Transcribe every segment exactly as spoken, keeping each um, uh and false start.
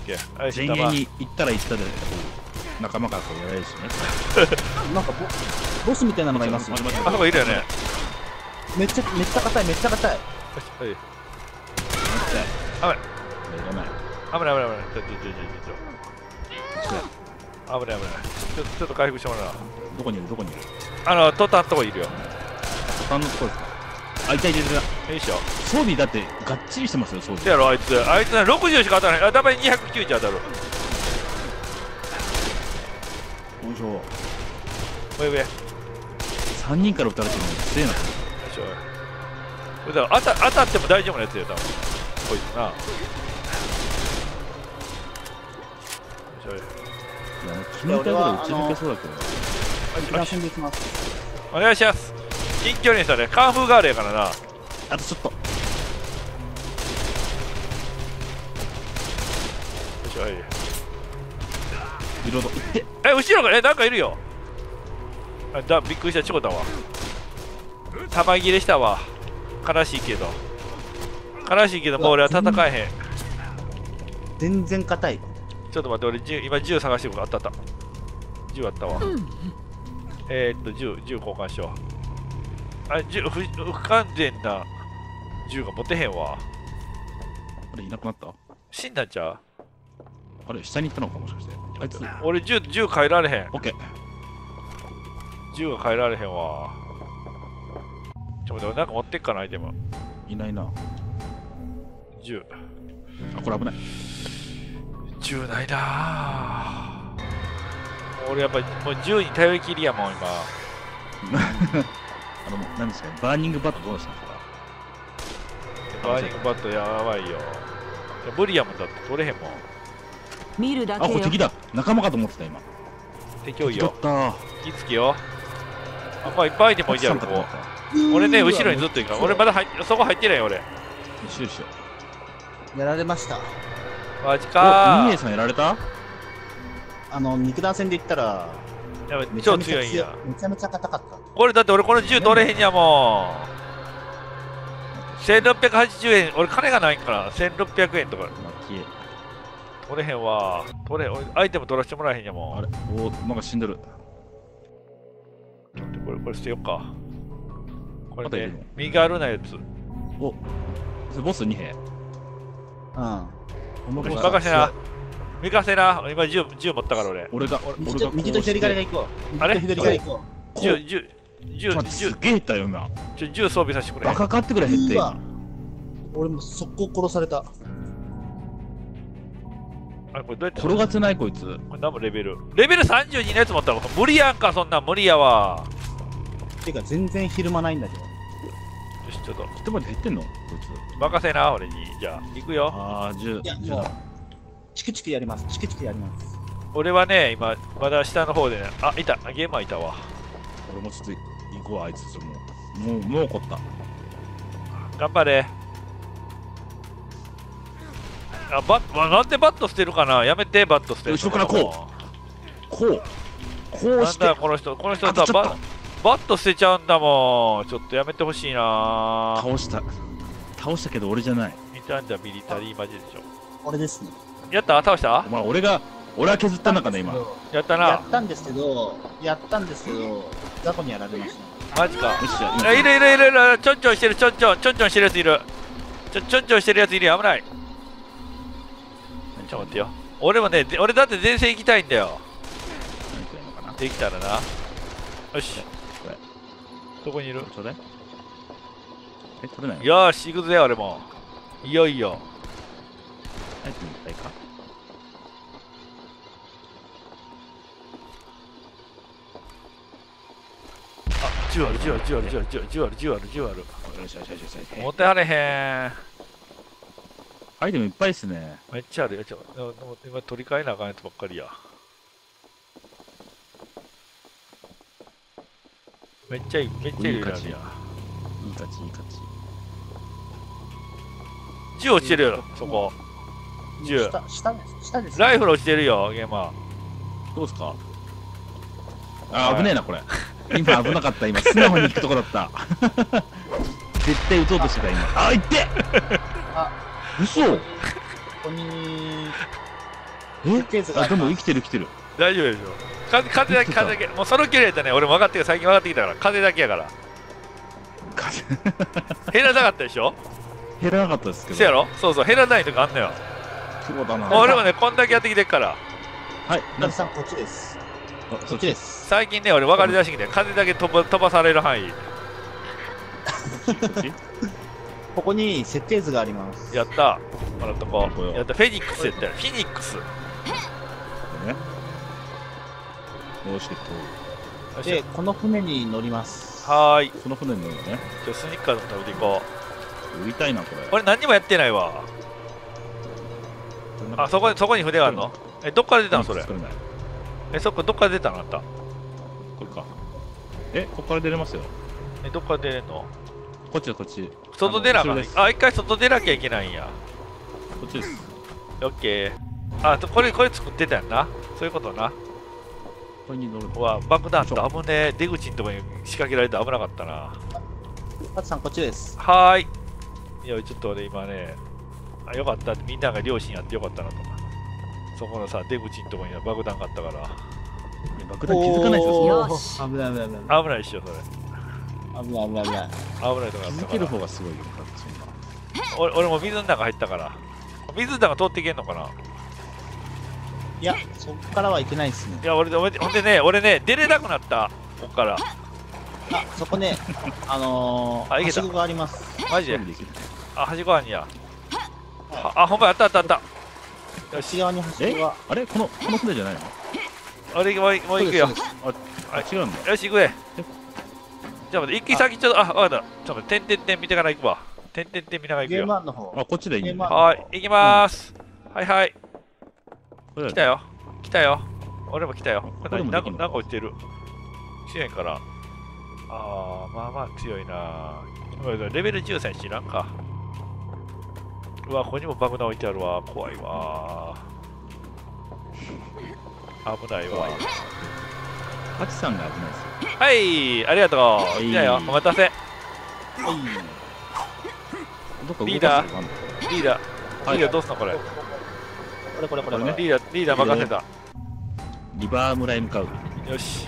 ケー。はい、 前衛に行ったら行ったで仲間からこうやられるしね。 なんかボボスみたいなのがいます。 あそこいるよね。 めっちゃめっちゃ硬いめっちゃ硬い。 はい。危ない。 いらない。 危ない危ない危ない。ちょちょちょちょちょ。危ない危ない。ちょちょっと回復してもらうな。 どこにいるどこにいる。 あのトタンとこいるよ。 トタンのとこですか。あ、いたいたいた。 よいしょ。 装備だってがっちりしてますよ装備。 せやろあいつ。あいつねろくじゅうしか当たらない。あ、だめにひゃくきゅうじゅう当たる。 よいしょ。 上上。よさんにんから撃たれてるの強いな。 いしょ。これだから当た当たっても大丈夫なやつや多分。こいつな。よいしょ。 いや、決めたぐらい打ち抜けそうだけど。 一番戦できます。 お願いします。近距離にしたね。カンフーガールやからな。 あとちょっと。 よいしょ。はい。 リロード。いって。 え、後ろがえ、なんかいるよ。あ、だ、びっくりした、チョコだわ。玉切れしたわ。悲しいけど。悲しいけど、もう俺は戦えへん。 全然硬い。 ちょっと待って、俺、銃今、銃探してるから、あったあった。銃あったわ。えー、っと、銃、銃交換しよう。あ、銃、不不完全な銃が持てへんわ。 あれいなくなった。 死んだんちゃう。 あれ下に行ったのかもしかして。あいつ。 俺、銃、銃変えられへん。 オッケー。 銃が変えられへんわ。ちょっと待って、なんか持ってっかな、アイテム。 いないな。 銃。 あ、これ危ない。 銃ないなぁ。俺やっぱりもう銃に頼りきりやもん今。 あの、何ですか、バーニングバットどうしたんですか。 バーニングバットやばいよ。いや無理やもんだって取れへんもん。 見るだあ、 けよ。 これ敵だ。仲間かと思ってた今。 敵多いよ。 取った気付きよ。あ、これいっぱいアイテム置いてある。ここ。俺ね、後ろにずっといるから。俺まだ入っそこ入ってないよ俺。 よしよしよ。 やられました。 マジお、 かミネさんやられた。 あの肉弾戦で言ったらー。やばいめちゃ超めちゃ強い強いんや。 めちゃめちゃ硬かった。 これだって俺この銃取れへんやもん。せんろっぴゃくはちじゅうえん。俺金がないからせんろっぴゃくえんとかラッキー。 取れへんわ。取れへん。俺アイテム取らせてもらえへんやもん。 あれ、お、なんか死んでる。 これこれ捨てよっか。これねまだいるの、 身軽なやつ。 お、それボスに兵。 うんこのボス任せな。任せな。今銃銃持ったから俺。 俺が、 右俺がと右と左から行こう。 あれ右と左から行ここう銃銃銃ちょっと待って、 銃すげえいったよ今。 ちょ銃装備させてくれ。 バカかってくらい減ってうわ今。 俺も速攻殺された。 あれこれどうやって転がせないこいつ。 これ何もレベル。レベルさんじゅうにのやつ持ったら無理やんか、そんなん無理やわ。 てか全然ひるまないんだけど。 よし、ちょっと一まで減ってんのこいつ。 任せな、俺に。じゃあ、行くよ。 あー、じゅう。 いやじゅうだ。 もうチクチクやります。チクチクやります。 俺はね、今、まだ下の方でね。あ、いた。ゲーマーいたわ。 俺もちょっと行こう、あいつ。もう、もう、もう怒った。 頑張れ。あ、バッ、まあ、なんでバット捨てるかな。やめて、バット捨てるの。 後ろからここう。こうして。 なんだ、この人。この人さ、 あとちょっとババット捨てちゃうんだもん。ちょっとやめてほしいな。 倒した。倒したけど俺じゃない。 ミタンジャミリタリーマジでしょ。 俺ですね。 やった倒したお前、俺が、俺は削った中ね、今。 やったやな。 ったんですけど、やったんですけど、雑魚にやられました。 マジか。 よっしゃ、 えいるいるいるいる。ちょんちょんしてる、ちょんちょん。ちょんちょんしてるやついる。ちょちょんちょんしてるやついるよ。危ない。ちょっと待ってよ。俺もね、で俺だって前線行きたいんだよ。 何くらいのかな。 できたらな。よし。 これ。 どこにいる？ ちょうだい。え、取れないの。 よーし、行くぜ、俺も。いよいよ。 アイテムいっぱいか。 あ、じゅうある、じゅうある、じゅうある、じゅうある、じゅうある、じゅうある、じゅうある。 よしよしよしよしよし。 持ってはれへん。 アイテムいっぱいっすね。 めっちゃあるよ。ちょでも今取り替えなあかんやつばっかりや。めっちゃいい、めっちゃいいやんや。 いい勝ち、いい勝ち。 銃落ちてるよ、そこ。銃。 下、下です。下です。 ライフル落ちてるよ、ゲーマどうですか。あー、危ねえな、これ。今危なかった、今。素直に行くとこだった。絶対撃とうとしてた、今。あ、いってあ、 嘘。 ここに、 え設計図がああ、でもります生きてる生きてる。 大丈夫でしょ。風風だけ風だけもうその距離やったらね俺も分かってる最近分かってきたから風だけやから風減らなかったでしょ。 減らなかったですけど。 せやろ。そうそう減らないとかあんのよ。 プロだな。 俺もねこんだけやってきてるからはい。 皆さんこっちです。 あこっちです。 最近ね俺分かりだしてきて風だけ飛ば飛ばされる範囲ここに設計図があります。 やったもらっとここれうやったフェニックスやったよフェニックスよね。よし、 っしで、この船に乗ります。 ゃはーいこの船に乗るのね。 じゃあスニッカーズ食べていこ売りたいな、これ。 う俺何にもやってないわ。あそこにそこに船があるの。えどっから出たのそれ。 作れない。 えそこどっから出たのあんた。 これか。え、ここから出れますよ。 えどっから出れんの。 こっちだ、こっち。 外出なあかんねあの後ろですあ一回外出なきゃいけないんや。 こっちです。 オッケー。あとこれこれ作ってたやんな。そういうことな。 これに乗る。 うわ爆弾と危ねえ出口のとこに仕掛けられて危なかったな。 ハツさんこっちです。 はーい。いやちょっと俺今ねあよかったみんなが両親やってよかったなとか。そこのさ出口のとこには爆弾があったから爆弾気づかないですよ、それ。 おーよし危ない危ない危ない。 危ないっしょそれ。 危ない危ない危ない。 危ないとこあ気ったづけるから方がすごいよ、だってそんな。 俺俺も水の中入ったから水の中通っていけんのかな。 いや、そっからは行けないですねい。や俺で俺ほんでね俺ね出れなくなったこっからあ、そこね、あのー、 あ行けたはしごがあります。 マジで。 できる。 あ端っこあんやああほんまやったあったあったよし内側にはしえごが。 あれこの、この船じゃないの俺もうもう行くよそうですそうあ、違うんだ。 よし行くでじゃあ待って一気先ちょっとあわかったちょっと待って点々点見てから行くわ点々点見ながら行くゲームよワンの方。 あ、こっちでいいんだね。 ゲームワンはーい行きまーす、はいはいこれだ来たよ来たよ俺も来たよこれこれも何できんのかなんかなんか落ちてる強いんかなあーまあまあ強いなレベルじゅうさん知らんかうわここにも爆弾置いてあるわ怖いわ危ないわハチさんが危ないですよ。 はいありがとうい来たよお待たせどっか動かすリーダーとかあんのリーダー、 はいリーダーどうすんのこれこれこれこれこれ。 リーダーリーダー任せたリバー村へ向かう。 よし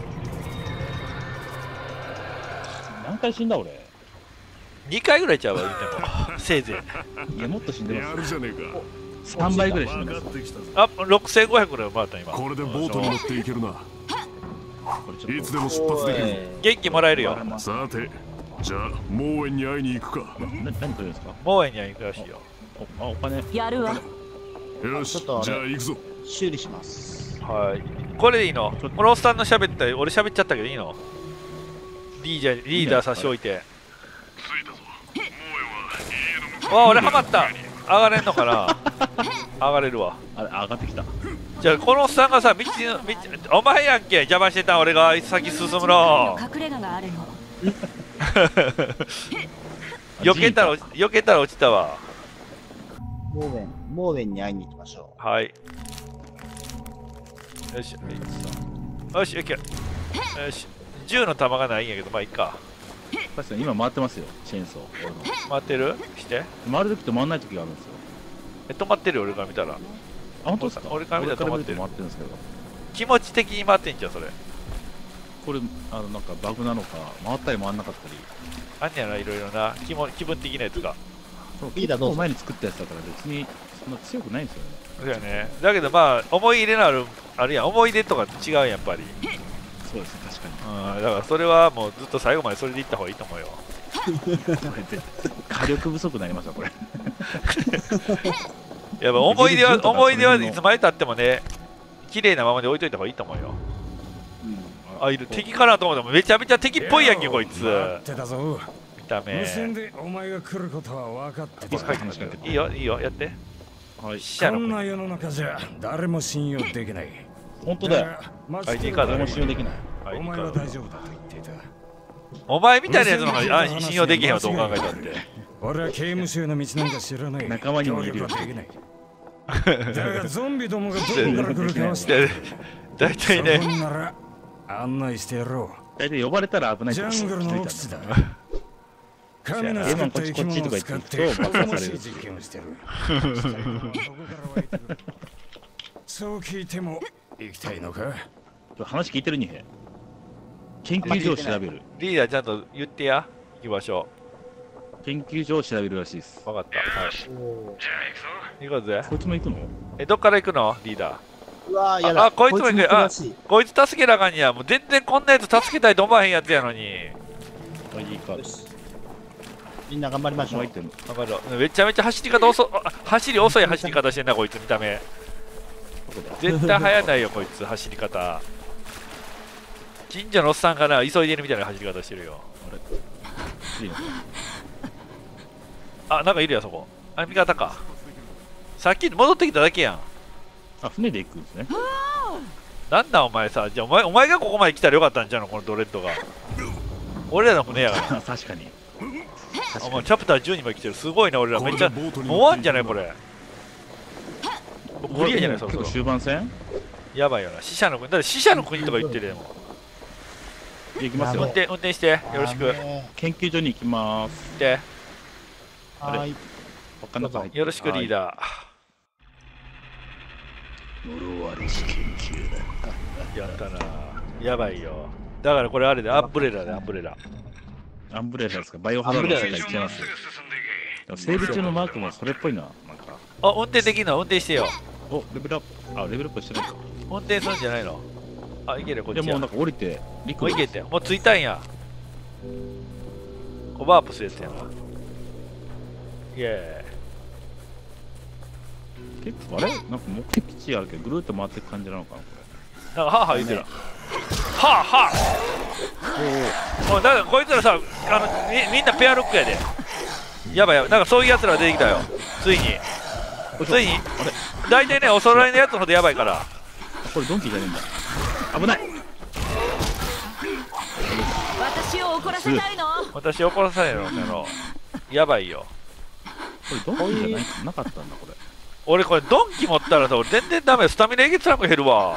何回死んだ俺。 にかいぐらいちゃうわ言ってもせいぜいいや、もっと死んでやるますよ。 じゃねえか。 さんばいぐらい死んで分ますよ。 かってきたぞ。 あろくせんごひゃくぐらいもらった今これでボートに乗っていけるな。 これちょっといつでも出発できるぞ。 元気もらえるよさて、じゃあ、モーエンに会いに行くか。 な何取れるんですか。 モーエンには行くらしいよおあ、お金。 やるわ。 よし、 ちょっとあれじゃあ行くぞ。 修理します。 はいこれでいいのこのおっさんの喋った俺喋っちゃったけどいいのリーダーリーダー差し置いて着いたぞ。モーエンは家の向こわあ俺ハマった上がれんのかな上がれるわあれ、上がってきた。 じゃあこのおっさんがさ道の道お前やんけ邪魔してた俺が先進むの隠れ家があるの。 避けたら落ち避けたら落ちたわモーウェン、モーウェンに会いに行きましょはいよしよし、オッケーよし銃の弾がないんやけどまあいいか確かに今回ってますよ、チェーンソー。俺の回ってるして回るときと回らないときがあるんですよ。 え止まってるよ俺から見たらあ、本当ですか。 俺から見たら止まってる俺から見ると回ってるんですけど。 気持ち的に回ってんじゃんそれこれ、あの、なんかバグなのか、回ったり回らなかったり。 あんねやないろいろな気も気分的なやつがリーダーどうぞ結構前に作ったやつだから別にそんな強くないんですよね。 そうやねだけどまあ思い入れのあるあるやん思い出とか違うやんやっぱりそうですね、確かに。 うんだからそれはもうずっと最後までそれでいった方がいいと思うよこれで火力不足になりました、これ。 やっぱ思い出は銃とか思い出はそれのいつまでたってもね綺麗なままで置いといた方がいいと思うよう。うん。 あいる敵かなと思ってもめちゃめちゃ敵っぽいやんけこいつ待ってたぞ。 見た目無線でお前が来ることは分かってた。 はい話しかけていいよいいよやってはい。 死者のこんな世の中じゃ誰も信用できない。 本当だよ。 マアイディー カード誰もね信用できない。 はいお前は大丈夫だと言っていた。 お前みたいなやつの方が安心信用できへんわどう考えたって俺は刑務所への道なんか知らない。 仲間にもいるよ協力はできない。だがゾンビどもがどこから来るかは知ってる。 で大体そねこなら案内してやろ大体呼ばれたら危なう。 いってジャングルの奥地だ。神の作った生き物を使って恐ろしい実験をしてる。 そう聞いても行きたいのか。 話聞いてるにへ。研究所を調べる。 リーダーちゃんと言ってや。行きましょ研究所を調べるらしいです。 う。わかった。はい。 おーじゃあ行くぞ。 行こうぜ。 こいつも行くの？ え、どっから行くのリーダー。 うわー、やだ。 ああこいつも行くこらしい。 こいつ助けなあかんや。もう全然こんなやつ助けたいと思わへんやつやのに。 あ、いいか。 よし。みんな頑張りましょうもう行っ。てる。 わかる。めちゃめちゃ走り方遅あ走り遅い走り方してんな、こいつ見た目。 どこだ？ 絶対速ないよ、こいつ走り方。近所のおっさんがな、急いでるみたいな走り方してるよ。 いいのかあ、なんかいるや、そこ。あ、味方か。さっき戻ってきただけやん。 あ、船で行くんですね。 なんだお前さ、じゃあお前お前がここまで来たらよかったんじゃんの、このドレッドが。俺らの船やから。 確かに。 あ、もうチャプターじゅうにまで来てる。すごいな、俺ら。めっちゃ。もう終わんじゃないこれ。クリアじゃない、そろそろ結構。終盤戦？ やばいよな。死者の国。だって死者の国とか言ってるよ。もう行きますよ。 運転、運転して。よろしく。行っね研究所に行きます。 て。 はーい。 他の中入ってよろしくリーダ呪われし研究だ。 ー。やったな。やばいよ。だからこれあれで、アンブレラで、アンブレラ。 アンブレラですか？バイオハザードの世界行っちゃいますよ。でも整備中のマークもそれっぽいな。なんか。 あ、運転できんの運転してよ。 お、レベルアップ。あ、レベルアップしてないか。 運転するんじゃないのあ、いけるよ、こっちや。もじゃあもうなんか降りて、陸ういけて。もう着いたんや。こうワープするやつやな。イエ結構あれなんか目的地あるけど、ぐるっと回っていく感じなのかな、こーイ。なんか、はあはあ言うてる。はあはあおい、だからこいつらさ、あのみみんなペアロックやで。やばいやばい。なんかそういうやつら出てきたよ。ついに。ついに。大体ね、お揃いのやつほどやばいから。 れ。あ、これドンキーじゃねえんだ。危ない。 私を怒らせたいの？ 私怒らされるのの。やばいよ。 これドンキーじゃないなかったんだ、これ。 俺これドンキ持ったらさ、俺全然ダメ。スタミナえげつなく減るわ。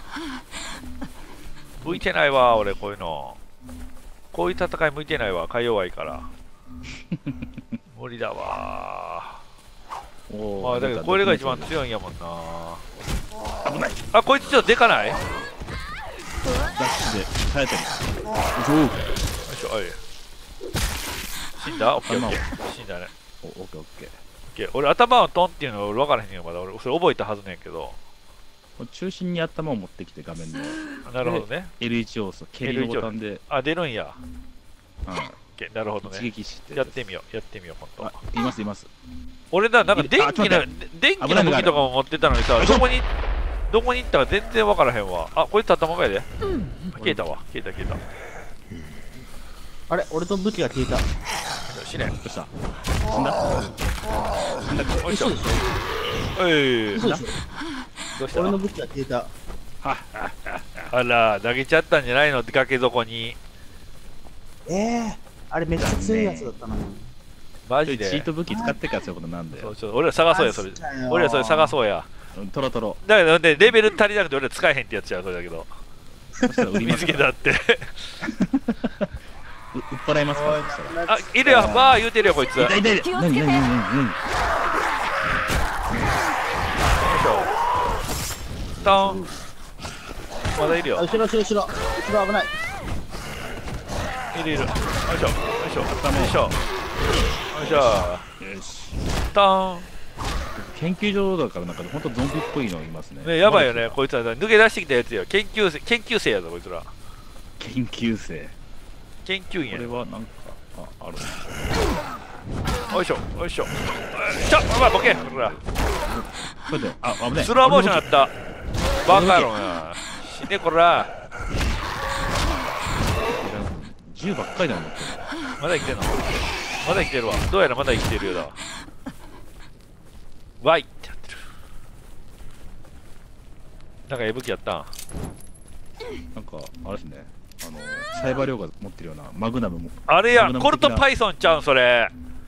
向いてないわ、俺こういうの。こういう戦い向いてないわ。か弱いから。無理だわ。 おまあだけどこれが一番い。 強いんやもんな。 危ない。 あ、こいつちょっとでかない？よダッシュで耐えたり。おお。 いしょ、おい。死んだ？オッケーオッケー。死んだね。 お、オッケーオッケー。 オッケー。俺頭をトンっていうのが俺分からへんねんまだ。俺それ覚えたはずねんけど。 中心に頭を持ってきて画面のなるほどね。 エルワン 要素、蹴りのボタンで、 あ、出るんや。 うん、 オッケーなるほど一ね。 撃して。 やってみよう。やってみよう、ほんあと。、 いますいます。 俺だ、なんか電あちょ気のっと待っ、 電気の武器とかも持ってたのにさ、 危ないどこに、どこに行ったか全然分からへんわ。あ、こいつ頭がやで。消えたわ。消えた消えた。 あれ、俺と武器が消えた。 死ね。 どうした死んだ死んだか。 よいしょ嘘で。しおい。 ょ嘘でしょどうした俺の武器が消えた。 あら、投げちゃったんじゃないの崖底に。 ええあれめっちゃ強いやつだったのに。 マジチーで。 ト武器使ってからそういうことなんだよ。 そうそう俺ら探そうや、それマジかよ。 俺らそれ探そうや。 うんトロトロ。 だけどね、レベル足りなくて俺ら使えへんってやつや、それだけど。 そしたら売り見つますかけたって。 う売っ払いますかおいそしたらあ、いるよ。わあ、言うてるよ、こいつ。よいし痛い痛い痛い。 気をつけて何何何何何ょ。トン。まだいるよあ。後ろ後ろ後ろ後ろ危ない。 いるいる。よいしょ。よいしょ。よいしょ。よいしょ。 よし。 トン。 研究所だからなんか本当ゾンビっぽいのいますね。 ね、やばいよね、こいつら。抜け出してきたやつよ。研究生、研究生やぞ、こいつら。 研究生。 研究員やこれ。はなんか、あ、ある。 よいしょ。よいしょ。ちょ、お前ボケ。ほら。 これで、あ、危ない。 スローモーションあった。バカ野郎や。死ねこら。 銃ばっかりだもん。 まだ生きてんのまだ生きてるわ。どうやらまだ生きてるようだわ。わいってやってる。なんかえぶきやったん。 なんか、あれですね。あの、サイバー量が持ってるようなマグナムも、 あれやマグナ、ムコルト的なパイソンちゃうんそれ。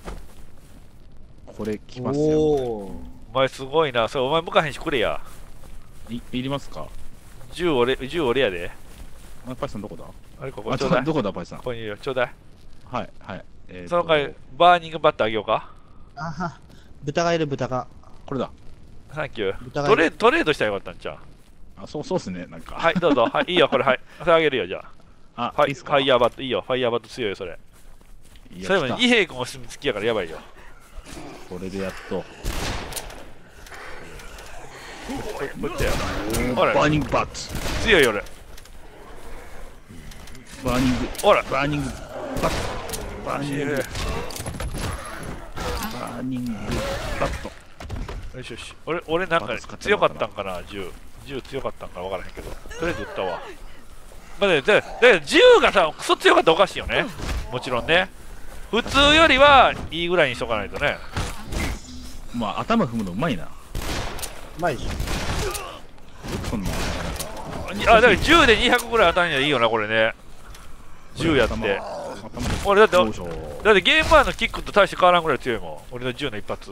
これ来ますよ。 おお。 お前すごいな。それお前向かへんしくれや。 い、いりますか？ 銃俺、銃俺やで。 あ、パイさんどこだ？ あれここあ、 ちょうだい。 どこだ、パイさん。 ここにいるよ。ちょうだい。 はい、はい。えーとその回、バーニングバットあげようか。 あは。豚がいる豚が。 これだ。 サンキュー。 疑いトレードトレードしたらよかったんちゃう。 あ、そうそうっすね、なんか。 はい、どうぞ。はい、いいよ、これ、はい。それあげるよ、じゃあ、 あ。はい、フいいっすか。 ァイヤーバット、いいよ、ファイヤーバット強いよ、それ。 いやそれもね、 来た二平君お墨付きやからやばいよ。 これでやっと。 これ、こっちや。ほらバーニングバット。 強いよ、俺。 バーニング、 ほら、 バーニングバット。バーニング、 よバーニングバット。 しよし。俺、俺なんかまだ使って強かなかったったんかな、銃。銃強かったんか分からへんけど。とりあえず撃ったわ。まあ、で、で、で、銃がさ、クソ強かったらおかしいよね。もちろんね。普通よりはいいぐらいにしとかないとね。 まあ、頭踏むのうまいな。 うまいでしょ。 よくそんな。 あ、だから銃でにひゃくぐらい当たるにはいいよな、これね。銃やって。 頭俺だって、 どうしようだってゲームワンのキックと大して変わらんぐらい強いもん。俺の銃の一発。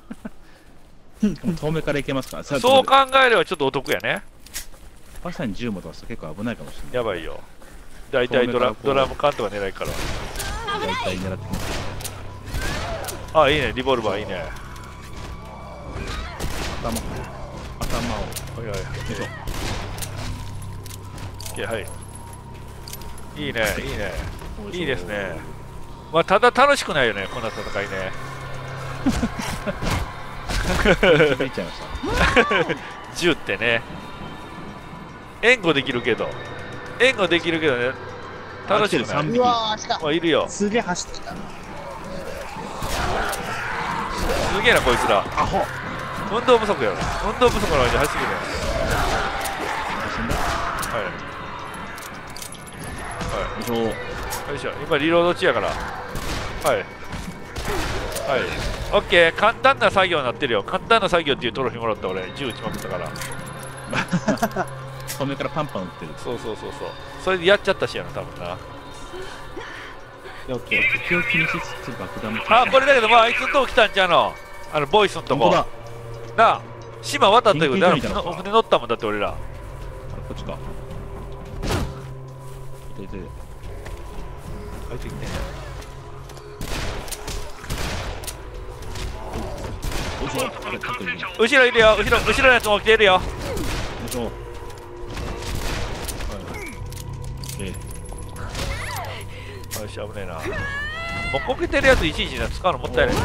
遠目からいけますから。さそう考えればちょっとお得やね。 確かに銃持たすと結構危ないかもしれない。 やばいよ。大体ドラドラム缶とか狙いから。 大体狙ってきます。 あ、いいね、リボルバーいいね。 頭、頭を。 はいはい。 よいしょ。 オッケー、はい。いいね、いいね。いいですね。まあ、ただ楽しくないよね、こんな戦いね。 出ちゃいました。 銃ってね。援護できるけど。援護できるけどね。楽しくない。 うわー、来た。 あ、いるよ。 すげえ走ってた。 すげえな、こいつら。 アホ。 運動不足やろ。運動不足なのに走ってくるやん。はい。 よいしょ。 よいしょ、今リロード中やから。はい。はい。オッケー、簡単な作業になってるよ。簡単な作業っていうトロフィーもらった俺、銃撃ちまくったから。 遠目からパンパン打ってる。 そうそうそうそう。それでやっちゃったしやな、多分な。 オッケー。 敵を気にしつつ爆弾も。 あ、これだけど、まあ、あいつのとこ来たんちゃうの。あの、ボイスのとこ。 本当だ。 なあ、島渡ったけど、 緊急だ所みたいなのかから船乗ったもんだって俺ら。 あれこっちか。いていて。 入ってきてね。 よいしょ。あれ、勝ってるね。よ後ろいるよ、後ろ、後ろのやつも来てるよ。 いしょ。はい。えよし、危ねえな。もうこけてるやついちいちな使うのもったいない。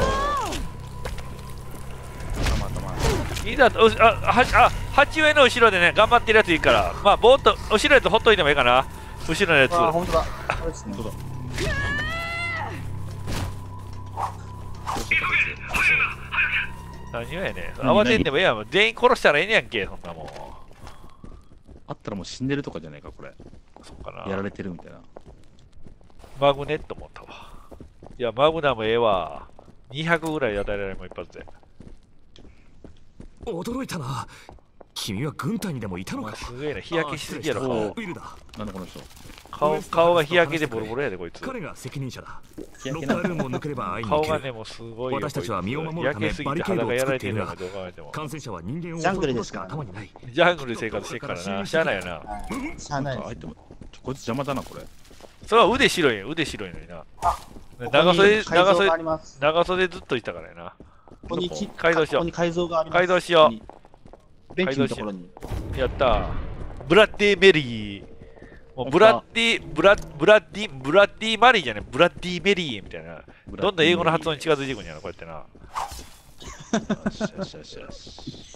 頭頭。 いいだと、うあ、は、あ、鉢植えの後ろでね、頑張ってるやついいから、まあ、ぼーっと、後ろのやつほっといてもいいかな。後ろのやつ。 あー、ほんとだ。これですね。 本当だ。 何をやねん。慌てんでもええやん。全員殺したらええねやんけ、そんなもん。 あったらもう死んでるとかじゃないか、これ。 そっかな。 やられてるみたいな。 マグネット持ったわ。いや、マグナもええわ。にひゃくぐらい与えられるもん、一発で。 驚いたな。君は軍隊にでもいたお前のか。 すげえな、日焼けしすぎやろ、 あ顔。 ウィルだ。 なんだこの人。 顔、顔が日焼けでボロボロやで、こいつ。 彼が責任者だ。 日焼けなロッカールームを抜ければ会いに行ける。 顔がね、もうすごいよ。 私たちは身を守るため焼けすぎて肌がやられてるような動画見ても。 感染者は人間をジャング襲うことしかルですから頭にない。 ジャングルで生活してっからな。しゃあないよな。 はい。しゃあないです。 あ、入っても。ちょこいつ邪魔だな、これ。 それは腕白いよ、腕白いのにな。 ここ長袖、 に改造長袖があ、ります。 長袖ずっといたからやな。 ここにき改造しようここに改造があります。 改造しよう。ベンチのところに。 やったー。ブラッディメリー。もうブラッディ、ブラブラッディ、ブラッディマリーじゃねブラッディメリーみたいな。どんどん英語の発音に近づいていくんやな、こうやってな。 よしよしよしよし。